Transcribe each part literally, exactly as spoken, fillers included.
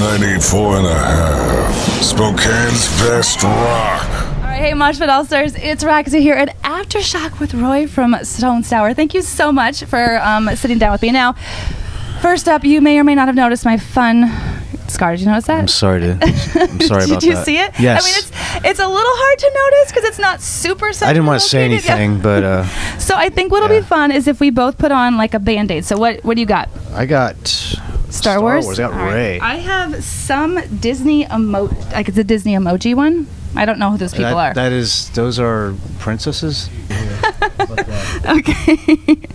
ninety-four and a half. Spokane's best rock. All right, hey, Mosh Pit All-Stars. It's Roxy here at Aftershock with Roy from Stone Sour. Thank you so much for um, sitting down with me. Now, first up, you may or may not have noticed my fun scar. Did you notice that? I'm sorry to. I'm sorry about that. Did you see it? Yes. I mean, it's it's a little hard to notice because it's not super. I didn't want to say anything, but. Uh, so I think what'll yeah. be fun is if we both put on like a Band-Aid. So what what do you got? I got Star, Star Wars. Wars. I got All Ray. Right. I have some Disney emo. Like it's a Disney emoji one. I don't know who those people that, are. That is. Those are princesses. Okay.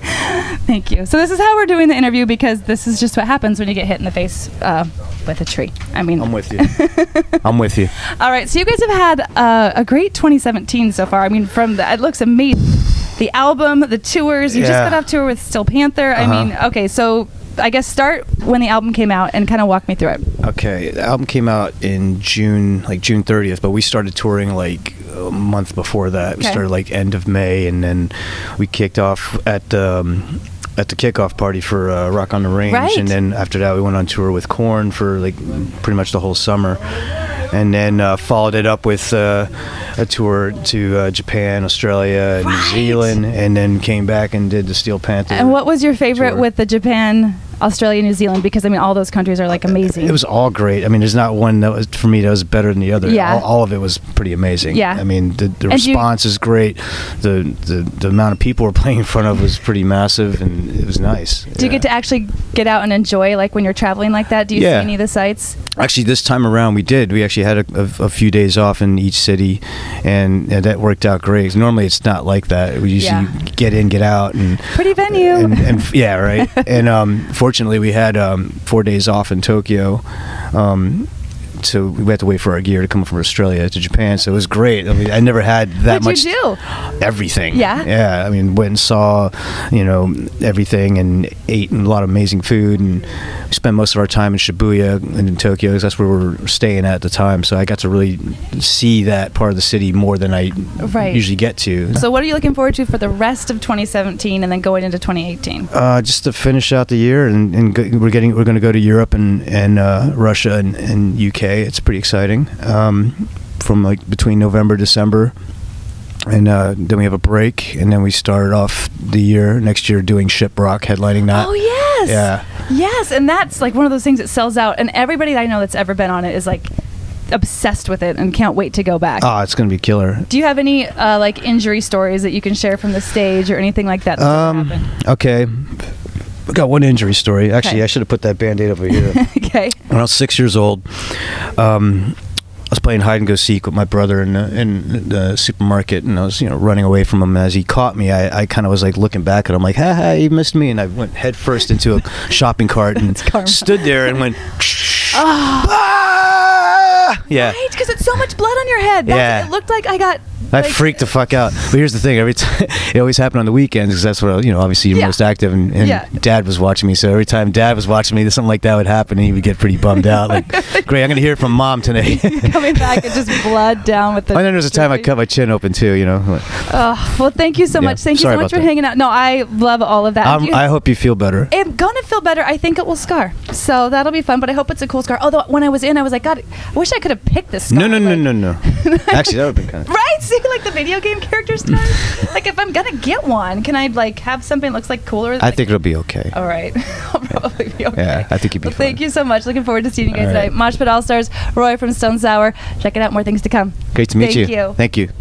Thank you. So this is how we're doing the interview because this is just what happens when you get hit in the face uh, with a tree. I mean, I'm with you. I'm with you. All right. So you guys have had uh, a great twenty seventeen so far. I mean, from the, it looks amazing. The album, the tours. You yeah. just got off tour with Steel Panther. Uh-huh. I mean, okay. So I guess start when the album came out and kind of walk me through it. Okay, the album came out in June, like June thirtieth, but we started touring like a month before that. We okay. started like end of May, and then we kicked off at um, at the kickoff party for uh, Rock on the Range, right. and then after that we went on tour with Korn for like pretty much the whole summer. And then uh, followed it up with uh, a tour to uh, Japan, Australia, and right. New Zealand, and then came back and did the Steel Panther. And what was your favorite tour. with the Japan, Australia, New Zealand? Because I mean, all those countries are like amazing. It was all great. I mean, there's not one that was for me that was better than the other. Yeah. All, all of it was pretty amazing. Yeah. I mean, the, the And response is great. The, the the amount of people we're playing in front of was pretty massive, and it was nice. Do you yeah. get to actually get out and enjoy, like when you're traveling like that? Do you Yeah. see any of the sights? Actually, this time around we did. We actually had a, a, a few days off in each city, and, and that worked out great. Normally, it's not like that. We usually Yeah. get in, get out, and Pretty venue. And, and yeah, right. And um, fortunately, we had um, four days off in Tokyo. Um, so we had to wait for our gear to come from Australia to Japan. So it was great. I mean, I never had that What'd much. you do? Everything. Yeah. Yeah. I mean, went and saw, you know, everything, and ate a lot of amazing food, and we spent most of our time in Shibuya and in Tokyo, 'cause that's where we were staying at the time. So I got to really see that part of the city more than I Right. usually get to. So what are you looking forward to for the rest of twenty seventeen and then going into twenty eighteen? Uh, just to finish out the year, and, and go, we're getting we're going to go to Europe and and uh, Russia and, and U K. It's pretty exciting. Um, from like between November, December, and uh, then we have a break, and then we start off the year next year doing Shiprock, headlining that. Oh yes. Yeah. Yes, and that's like one of those things that sells out, and everybody that I know that's ever been on it is like obsessed with it and can't wait to go back. Oh, it's going to be killer. Do you have any uh, like injury stories that you can share from the stage or anything like that? that's Um. ever happened? Okay. I got one injury story. Actually, Okay. I should have put that Band-Aid over here. Okay. When I was six years old, um, I was playing hide and go seek with my brother in the, in the supermarket, and I was, you know, running away from him. And as he caught me, I, I kind of was like looking back at him, like, "Ha ha, you missed me!" And I went head first into a shopping cart and stood there and went, Oh. "Ah!" Yeah. Right, because it's so much blood on your head. That's, Yeah. It looked like I got. I like, freaked the fuck out. But here's the thing: every time it always happened on the weekends, because that's what I, you know. Obviously, you're Yeah. most active, and, and Yeah. Dad was watching me. So every time Dad was watching me, something like that would happen, and he would get pretty bummed out. Like, great, I'm gonna hear it from Mom today. Coming back and just blood down with the. And then there's a time I cut my chin open too. You know. Oh, well, thank you so Yeah, much. Thank you sorry so much about for that. hanging out. No, I love all of that. Um, Do you- I hope you feel better. I'm gonna feel better. I think it will scar, so that'll be fun. But I hope it's a cool scar. Although when I was in, I was like, God, I wish I could have picked this scar. No, no, no, like, no, no. Actually, that would have been kind of. Right? See, like the video game characters. Time? Like, if I'm gonna get one, can I like have something that looks like cooler? I Like, think it'll be okay. all right, I'll probably be okay. Yeah, I think you'd be well, fine. thank you so much. Looking forward to seeing you guys All right. tonight. Mosh Pit All Stars, Roy from Stone Sour. Check it out. More things to come. Great to meet Thank you. you. Thank you.